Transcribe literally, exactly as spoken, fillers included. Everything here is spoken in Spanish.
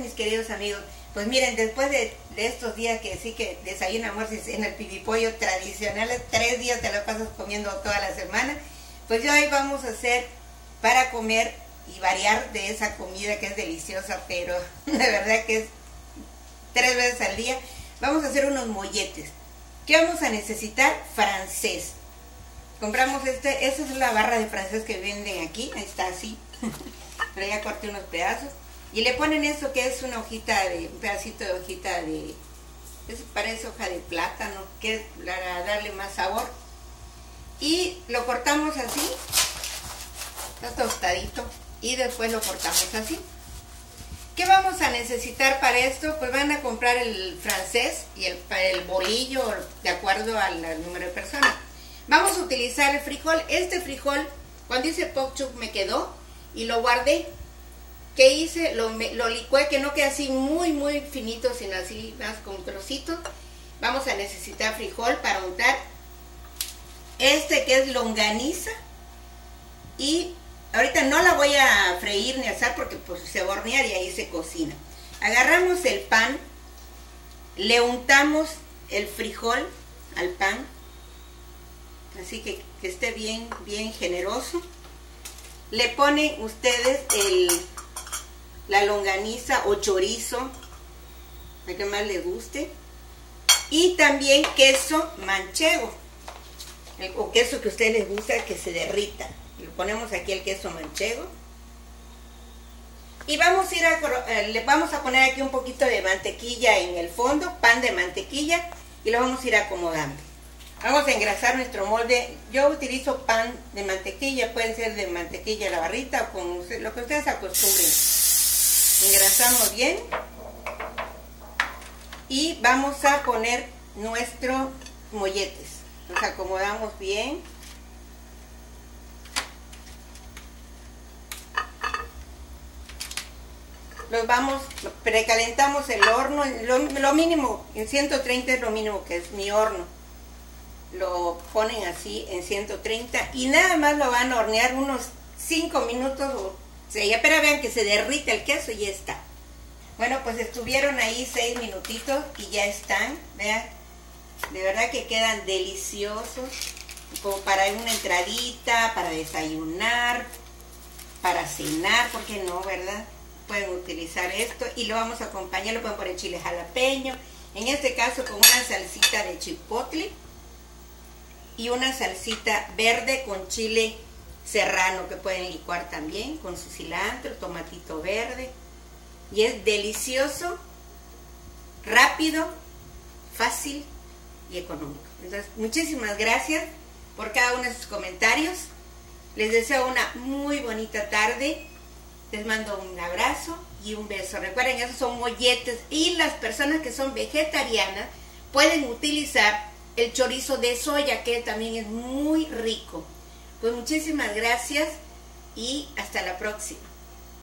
Mis queridos amigos, pues miren, después de, de estos días que sí que desayuno, almuerzo y cena, el pibipollo tradicionales, tres días te la pasas comiendo toda la semana, pues yo hoy vamos a hacer para comer y variar de esa comida que es deliciosa, pero de verdad que es tres veces al día. Vamos a hacer unos molletes. ¿Qué vamos a necesitar? Francés. Compramos este, esa es la barra de francés que venden aquí, ahí está así, pero ya corté unos pedazos. Y le ponen esto que es una hojita de, un pedacito de hojita de, eso parece hoja de plátano, que es para darle más sabor. Y lo cortamos así, está tostadito, y después lo cortamos así. ¿Qué vamos a necesitar para esto? Pues van a comprar el francés y el, el bolillo, de acuerdo al, al número de personas. Vamos a utilizar el frijol. Este frijol, cuando hice pok chuk me quedó y lo guardé. ¿Qué hice? Lo, lo licué, que no quede así muy muy finito, sino así más con trocitos. Vamos a necesitar frijol para untar. Este que es longaniza. Y ahorita no la voy a freír ni asar porque pues se va a hornear y ahí se cocina. Agarramos el pan, le untamos el frijol al pan, así que, que esté bien, bien generoso. Le ponen ustedes el, la longaniza o chorizo, a que más les guste, y también queso manchego, el, o queso que a ustedes les gusta que se derrita. Le ponemos aquí el queso manchego. Y vamos a ir a, eh, le vamos a poner aquí un poquito de mantequilla en el fondo, pan de mantequilla, y lo vamos a ir acomodando. Vamos a engrasar nuestro molde. Yo utilizo pan de mantequilla, pueden ser de mantequilla a la barrita o con lo que ustedes acostumbren. Engrasamos bien. Y vamos a poner nuestros molletes. Los acomodamos bien. Los vamos, precalentamos el horno, lo, lo mínimo, en ciento treinta es lo mínimo que es mi horno. Lo ponen así en ciento treinta y nada más lo van a hornear unos cinco minutos o seis, pero vean que se derrite el queso y ya está. Bueno, pues estuvieron ahí seis minutitos y ya están, vean, de verdad que quedan deliciosos, como para una entradita, para desayunar, para cenar, ¿por qué no, verdad? Pueden utilizar esto y lo vamos a acompañar, lo pueden poner chile jalapeño, en este caso con una salsita de chipotle y una salsita verde con chile serrano que pueden licuar también con su cilantro, tomatito verde, y es delicioso, rápido, fácil y económico. Entonces, muchísimas gracias por cada uno de sus comentarios. Les deseo una muy bonita tarde. Les mando un abrazo y un beso. Recuerden, esos son molletes y las personas que son vegetarianas pueden utilizar el chorizo de soya, que también es muy rico. Pues muchísimas gracias y hasta la próxima.